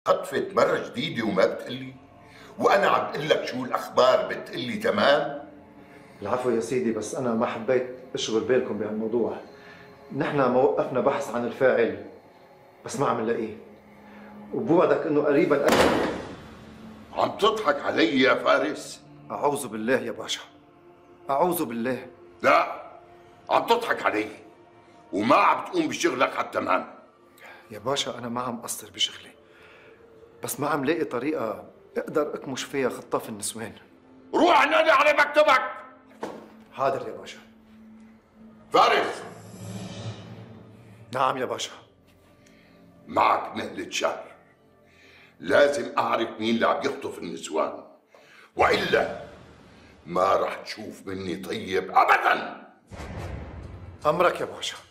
خطفت مرة جديدة وما بتقلي؟ وأنا عم بقول لك شو الأخبار بتقلي تمام؟ العفو يا سيدي، بس أنا ما حبيت أشغل بالكم بهالموضوع. نحن ما وقفنا بحث عن الفاعل، بس ما عم نلاقيه، وبوعدك إنه قريبا عم تضحك علي يا فارس؟ أعوذ بالله يا باشا، أعوذ بالله. لا، عم تضحك علي وما عم تقوم بشغلك حتى تمام. يا باشا أنا ما عم أقصر بشغلي، بس ما عم لاقي طريقة أقدر أكمش فيها خطاف النسوان. روح نادي على مكتبك. حاضر يا باشا. فارس. نعم يا باشا. معك مهلة شهر، لازم أعرف مين اللي عم يخطف النسوان، وإلا ما رح تشوف مني طيب أبداً. أمرك يا باشا.